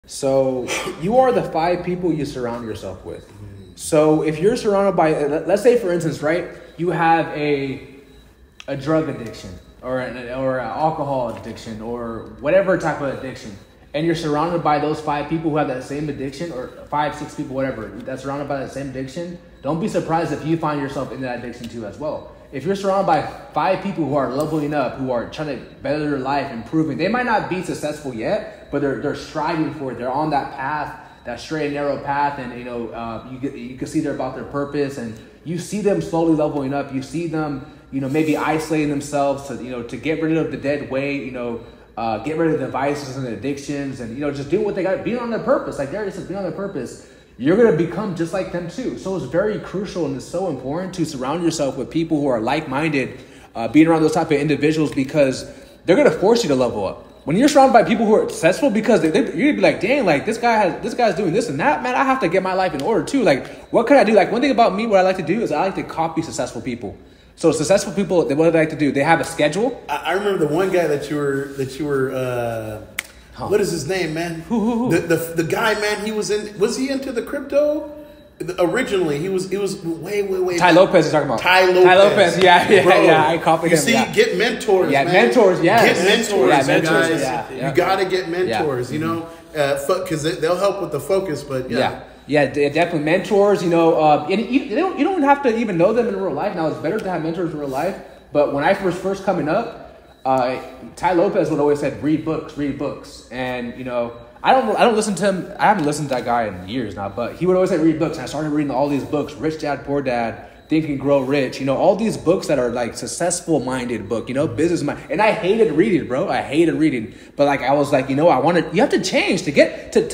So you are the 5 people you surround yourself with. So if you're surrounded by, let's say for instance, right, you have a drug addiction or an alcohol addiction or whatever type of addiction, and you're surrounded by those 5 people who have that same addiction, or 5, 6 people, whatever, that's surrounded by that same addiction, don't be surprised if you find yourself in that addiction too as well. If you're surrounded by 5 people who are leveling up, who are trying to better their life, improving, they might not be successful yet, but they're striving for it. They're on that path, that straight and narrow path, and you can see they're about their purpose, and you see them slowly leveling up. You see them, maybe isolating themselves to get rid of the dead weight, get rid of the vices and the addictions, and just doing what they got, being on their purpose. Like Darius says, being on their purpose. You're going to become just like them too. So it's very crucial and it's so important to surround yourself with people who are like-minded, being around those type of individuals, because they're going to force you to level up. When you're surrounded by people who are successful, because you're going to be like, dang, like this guy's doing this and that, man, I have to get my life in order too. Like, what can I do? Like, one thing about me, what I like to do is I like to copy successful people. So successful people, what do they like to do? They have a schedule. I remember the one guy that you were what is his name, man? Who? The guy, man, was he into the crypto? Originally, he was way. Ty Lopez is talking about. Ty Lopez, yeah. I copied him. You see, get mentors, man. Mentors, yes. Get mentors, mentors, guys. You gotta get mentors, because they'll help with the focus. But yeah, definitely mentors. And you don't have to even know them in real life. Now it's better to have mentors in real life. But when I was first coming up, Ty Lopez would always say, read books, and I don't listen to him. I haven't listened to that guy in years now, but he would always say read books, and I started reading all these books: Rich Dad, Poor Dad, Think and Grow Rich. All these books that are like successful minded book, business mind. And I hated reading, bro. I hated reading, but like I was like, you have to change to get to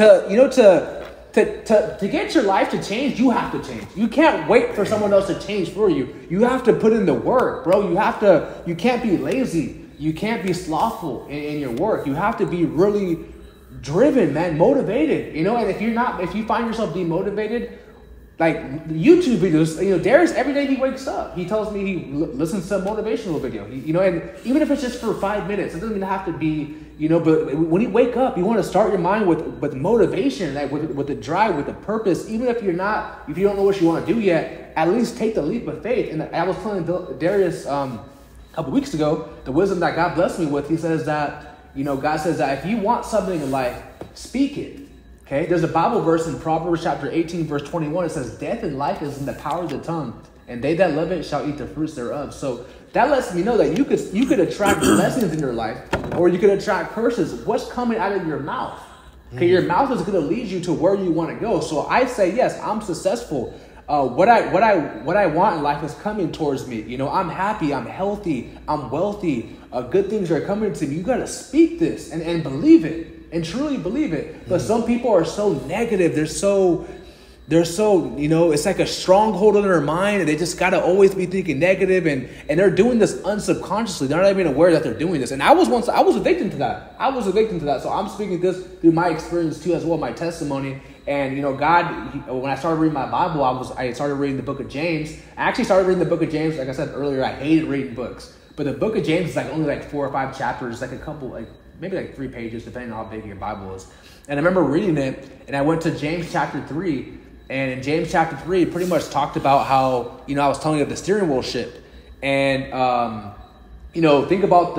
get your life to change. You have to change. You can't wait for someone else to change for you. You have to put in the work, bro. You can't be lazy. You can't be slothful in your work. You have to be really driven, man, motivated. And if you find yourself demotivated, like YouTube videos, Darius, every day he wakes up, he tells me he listens to a motivational video. And even if it's just for 5 minutes, it doesn't even have to be, but when you wake up, you want to start your mind with motivation, like with the drive, with the purpose. Even if you don't know what you want to do yet, at least take the leap of faith. And I was telling Darius, a couple weeks ago, the wisdom that God blessed me with, he says that, God says that if you want something in life, speak it. Okay? There's a Bible verse in Proverbs chapter 18, verse 21. It says, death and life is in the power of the tongue, and they that love it shall eat the fruits thereof. So that lets me know that you could attract blessings in your life, or you could attract curses. What's coming out of your mouth? Okay, your mouth is going to lead you to where you want to go. So I say, yes, I'm successful. What I want in life is coming towards me. I'm happy, I'm healthy, I'm wealthy. Good things are coming to me. You got to speak this and believe it, and truly believe it. But some people are so negative. They're so, it's like a stronghold on their mind, and they just got to always be thinking negative, and they're doing this unsubconsciously. They're not even aware that they're doing this. And I was a victim to that. So I'm speaking this through my experience too, as well, my testimony. And, God, when I started reading my Bible, I started reading the book of James. I actually started reading the book of James. Like I said earlier, I hated reading books. But the book of James is only 4 or 5 chapters, a couple, maybe 3 pages, depending on how big your Bible is. And I remember reading it, and I went to James chapter 3. And in James chapter 3, it pretty much talked about how, I was telling you of the steering wheel ship. And, think about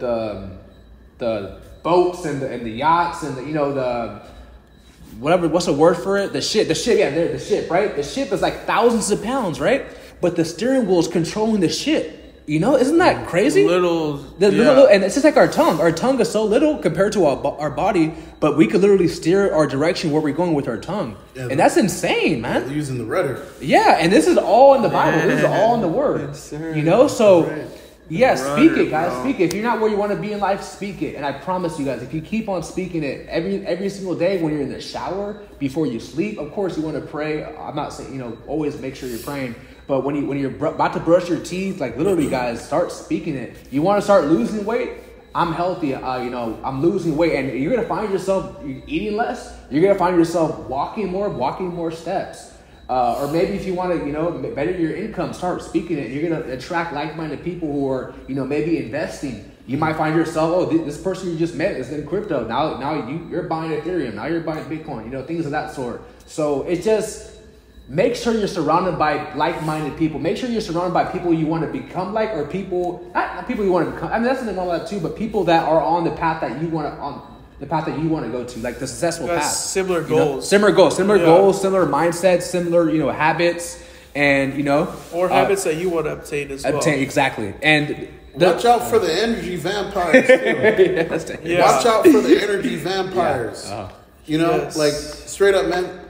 the boats and the yachts and the whatever, what's the word for it? The ship, the ship, right? The ship is thousands of pounds, right? But the steering wheel is controlling the ship. Isn't that crazy? Little, and it's just like our tongue. Our tongue is so little compared to our body, but we could literally steer our direction where we're going with our tongue. Yeah, and that's insane, man. They're using the rudder. Yeah, and this is all in the Bible. This is all in the Word. Yes, sir. So... Right. Yeah, speak it, guys. Bro. Speak it. If you're not where you want to be in life, speak it. And I promise you guys, if you keep on speaking it every single day when you're in the shower, before you sleep, of course you want to pray. I'm not saying, always make sure you're praying. But when you're about to brush your teeth, literally, guys, start speaking it. You want to start losing weight? I'm healthy. I'm losing weight. And you're going to find yourself eating less. You're going to find yourself walking more steps. Or maybe if you want to, better your income, start speaking it. You're going to attract like-minded people who are, maybe investing. You might find yourself, oh, this person you just met is in crypto. Now you're buying Ethereum. Now you're buying Bitcoin. You know, things of that sort. So it's just make sure you're surrounded by like-minded people. Make sure you're surrounded by people you want to become like, or people not people you want to become. I mean, that's something wrong with that too. But people that are on the path that you want to go to, like the successful path. Similar goals. You know? Similar goals, similar mindsets, similar habits, and or habits that you want to obtain as well. Exactly, and. Watch out for the energy vampires, too. Watch out for the energy vampires. Yeah. Like, straight up, man.